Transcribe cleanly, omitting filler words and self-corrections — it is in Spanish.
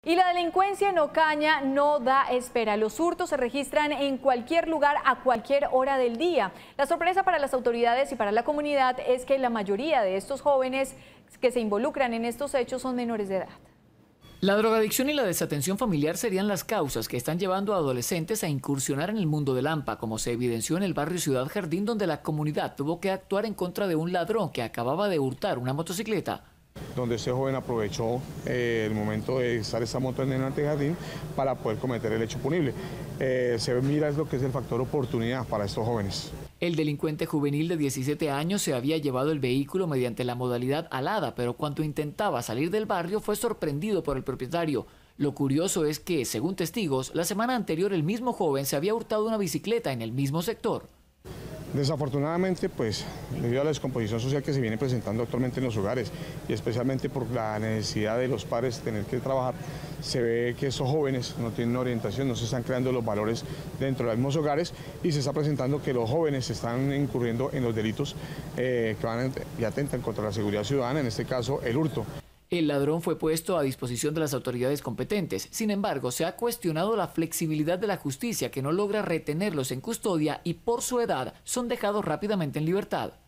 Y la delincuencia en Ocaña no da espera. Los hurtos se registran en cualquier lugar a cualquier hora del día. La sorpresa para las autoridades y para la comunidad es que la mayoría de estos jóvenes que se involucran en estos hechos son menores de edad. La drogadicción y la desatención familiar serían las causas que están llevando a adolescentes a incursionar en el mundo del AMPA, como se evidenció en el barrio Ciudad Jardín, donde la comunidad tuvo que actuar en contra de un ladrón que acababa de hurtar una motocicleta. Donde este joven aprovechó el momento de estar esa moto en el antejardín para poder cometer el hecho punible. Se mira es lo que es el factor oportunidad para estos jóvenes. El delincuente juvenil de 17 años se había llevado el vehículo mediante la modalidad alada, pero cuando intentaba salir del barrio fue sorprendido por el propietario. Lo curioso es que, según testigos, la semana anterior el mismo joven se había hurtado una bicicleta en el mismo sector. Desafortunadamente, pues, debido a la descomposición social que se viene presentando actualmente en los hogares y especialmente por la necesidad de los padres de tener que trabajar, se ve que esos jóvenes no tienen orientación, no se están creando los valores dentro de los mismos hogares y se está presentando que los jóvenes están incurriendo en los delitos que van y atentan contra la seguridad ciudadana, en este caso el hurto. El ladrón fue puesto a disposición de las autoridades competentes. Sin embargo, se ha cuestionado la flexibilidad de la justicia, que no logra retenerlos en custodia y por su edad son dejados rápidamente en libertad.